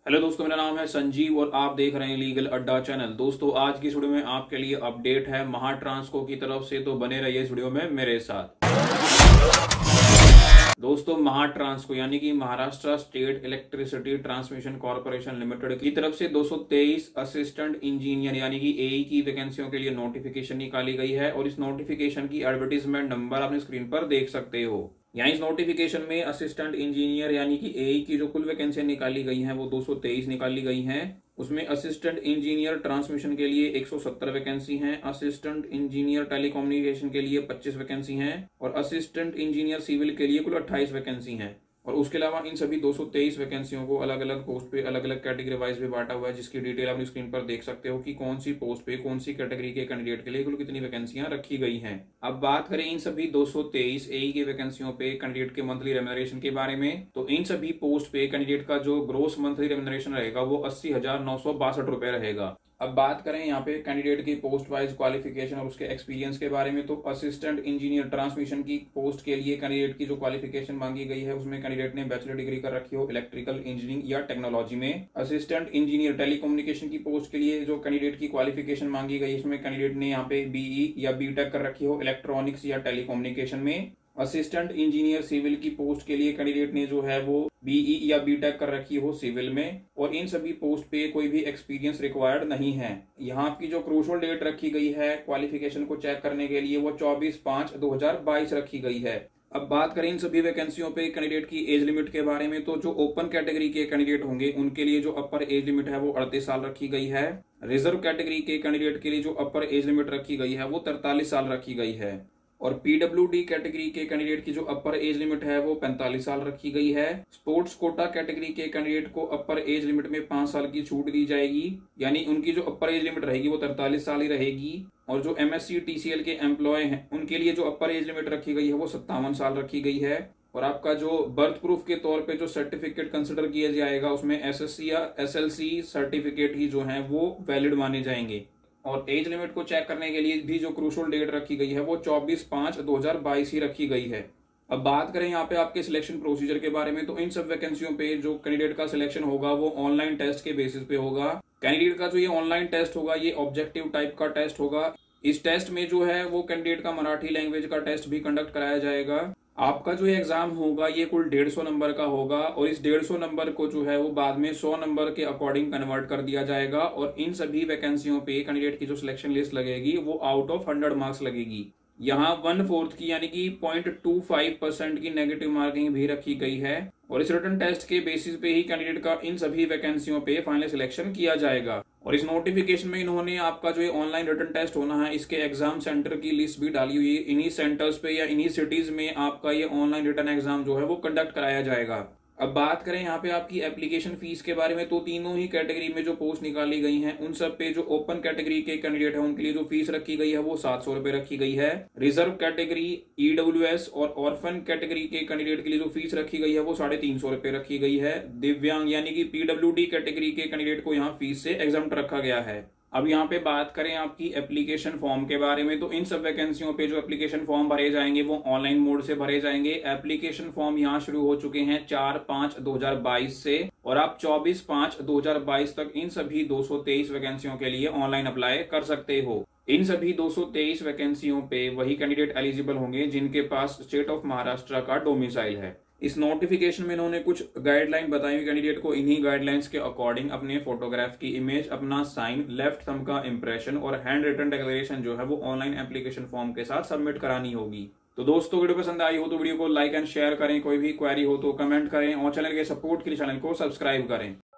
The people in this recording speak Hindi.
हेलो दोस्तों, मेरा नाम है संजीव और आप देख रहे हैं लीगल अड्डा चैनल। दोस्तों, आज की इस वीडियो में आपके लिए अपडेट है महाट्रांसको की तरफ से, तो बने रहिए इस वीडियो में मेरे साथ। दोस्तों, महाट्रांसको यानी कि Maharashtra state electricity transmission corporation limited की तरफ से 223 असिस्टेंट इंजीनियर यानी कि एई की वैकेंसियों के लिए नोटिफिकेशन निकाली गई है और इस नोटिफिकेशन की एडवर्टीजमेंट नंबर आपने स्क्रीन पर देख सकते हो। यहाँ इस नोटिफिकेशन में असिस्टेंट इंजीनियर यानी कि एई की जो कुल वैकेंसियां निकाली गई हैं वो 223 निकाली गई हैं। उसमें असिस्टेंट इंजीनियर ट्रांसमिशन के लिए 170 वैकेंसी हैं, असिस्टेंट इंजीनियर टेलीकम्युनिकेशन के लिए 25 वैकेंसी हैं और असिस्टेंट इंजीनियर सिविल के लिए कुल 28 वैकेंसी हैं। और उसके अलावा इन सभी 223 वैकेंसियों को अलग अलग पोस्ट पे अलग अलग कैटेगरी वाइज भी बांटा हुआ है, जिसकी डिटेल अपनी स्क्रीन पर देख सकते हो कि कौन सी पोस्ट पे कौन सी कैटेगरी के कैंडिडेट के लिए कुल कितनी वैकेंसियां रखी गई हैं। अब बात करें इन सभी 223 एई की वैकेंसियों पे कैंडिडेट के मंथली रेम्यूनरेशन के बारे में, तो इन सभी पोस्ट पे कैंडिडेट का जो ग्रोस मंथली रेम्यूनरेशन रहेगा वो 80,962 रुपए रहेगा। अब बात करें यहाँ पे कैंडिडेट की पोस्ट वाइज क्वालिफिकेशन और उसके एक्सपीरियंस के बारे में, तो असिस्टेंट इंजीनियर ट्रांसमिशन की पोस्ट के लिए कैंडिडेट की जो क्वालिफिकेशन मांगी गई है उसमें कैंडिडेट ने बैचलर डिग्री कर रखी हो इलेक्ट्रिकल इंजीनियरिंग या टेक्नोलॉजी में। असिस्टेंट इंजीनियर टेलीकम्युनिकेशन की पोस्ट के लिए जो कैंडिडेट की क्वालिफिकेशन मांगी गई उसमें कैंडिडेट ने यहाँ पे बीई या बीटेक कर रखी हो इलेक्ट्रॉनिक्स या टेलीकम्युनिकेशन में। असिस्टेंट इंजीनियर सिविल की पोस्ट के लिए कैंडिडेट ने जो है वो बीई या बीटेक कर रखी हो सिविल में, और इन सभी पोस्ट पे कोई भी एक्सपीरियंस रिक्वायर्ड नहीं है। यहाँ आपकी जो क्रूशल डेट रखी गई है क्वालिफिकेशन को चेक करने के लिए वो 24/5/2022 रखी गई है। अब बात करें इन सभी वैकेंसियों पे कैंडिडेट की एज लिमिट के बारे में, तो जो ओपन कैटेगरी के कैंडिडेट होंगे उनके लिए जो अपर एज लिमिट है वो 38 साल रखी गई है। रिजर्व कैटेगरी के कैंडिडेट के लिए जो अपर एज लिमिट रखी गई है वो 43 साल रखी गई है। और पीडब्ल्यूडी कैटेगरी के कैंडिडेट की जो अपर एज लिमिट है वो 45 साल रखी गई है। स्पोर्ट्स कोटा कैटेगरी के कैंडिडेट को अपर एज लिमिट में 5 साल की छूट दी जाएगी, यानी उनकी जो अपर एज लिमिट रहेगी वो 43 साल ही रहेगी। और जो एमएससी टीसीएल के एम्प्लॉय हैं उनके लिए जो अपर एज लिमिट रखी गई है वो 57 साल रखी गई है। और आपका जो बर्थ प्रूफ के तौर पे जो सर्टिफिकेट कंसिडर किया जाएगा उसमें एसएससी या एसएलसी सर्टिफिकेट ही जो है वो वैलिड माने जाएंगे। और एज लिमिट को चेक करने के लिए भी जो क्रूशल डेट रखी गई है वो 24/5/2022 ही रखी गई है। अब बात करें यहाँ पे आपके सिलेक्शन प्रोसीजर के बारे में, तो इन सब वैकेंसियों पे जो कैंडिडेट का सिलेक्शन होगा वो ऑनलाइन टेस्ट के बेसिस पे होगा। कैंडिडेट का जो ये ऑनलाइन टेस्ट होगा ये ऑब्जेक्टिव टाइप का टेस्ट होगा। इस टेस्ट में जो है वो कैंडिडेट का मराठी लैंग्वेज का टेस्ट भी कंडक्ट कराया जाएगा। आपका जो एग्जाम होगा ये कुल 150 नंबर का होगा और इस 150 नंबर को जो है वो बाद में 100 नंबर के अकॉर्डिंग कन्वर्ट कर दिया जाएगा। और इन सभी वैकेंसियों पे कैंडिडेट की जो सिलेक्शन लिस्ट लगेगी वो आउट ऑफ 100 मार्क्स लगेगी। यहाँ 1/4 की यानी कि 0.25% की नेगेटिव मार्किंग भी रखी गई है। और इस रिटन टेस्ट के बेसिस पे ही कैंडिडेट का इन सभी वैकेंसियों पे फाइनल सिलेक्शन किया जाएगा। और इस नोटिफिकेशन में इन्होंने आपका जो ये ऑनलाइन रिटन टेस्ट होना है इसके एग्जाम सेंटर की लिस्ट भी डाली हुई है। इन्हीं सेंटर्स पे या इन्हीं सिटीज में आपका ये ऑनलाइन रिटन एग्जाम जो है वो कंडक्ट कराया जाएगा। अब बात करें यहाँ पे आपकी एप्लीकेशन फीस के बारे में, तो तीनों ही कैटेगरी में जो पोस्ट निकाली गई हैं उन सब पे जो ओपन कैटेगरी के कैंडिडेट है उनके लिए जो फीस रखी गई है वो 700 रुपए रखी गई है। रिजर्व कैटेगरी, ईडब्ल्यूएस और ऑर्फन कैटेगरी के कैंडिडेट के लिए जो फीस रखी गई है वो 350 रुपए रखी गई है। दिव्यांग यानी कि पीडब्ल्यूडी कैटेगरी के कैंडिडेट को यहाँ फीस से एग्जम्प्ट रखा गया है। अब यहाँ पे बात करें आपकी एप्लीकेशन फॉर्म के बारे में, तो इन सब वैकेंसियों पे जो एप्लीकेशन फॉर्म भरे जाएंगे वो ऑनलाइन मोड से भरे जाएंगे। एप्लीकेशन फॉर्म यहाँ शुरू हो चुके हैं 4/5/2022 से और आप 24/5/2022 तक इन सभी 223 वैकेंसियों के लिए ऑनलाइन अप्लाई कर सकते हो। इन सभी 223 वैकेंसियों पे वही कैंडिडेट एलिजिबल होंगे जिनके पास स्टेट ऑफ महाराष्ट्र का डोमिसाइल है। इस नोटिफिकेशन में इन्होंने कुछ गाइडलाइन बताई हुई, कैंडिडेट को इन्हीं गाइडलाइंस के अकॉर्डिंग अपने फोटोग्राफ की इमेज, अपना साइन, लेफ्ट थंब का इंप्रेशन और हैंड रिटन डिक्लेरेशन जो है वो ऑनलाइन एप्लीकेशन फॉर्म के साथ सबमिट करानी होगी। तो दोस्तों, वीडियो पसंद आई हो तो वीडियो को लाइक एंड शेयर करें, कोई भी क्वेरी हो तो कमेंट करें और चैनल के सपोर्ट के लिए चैनल को सब्सक्राइब करें।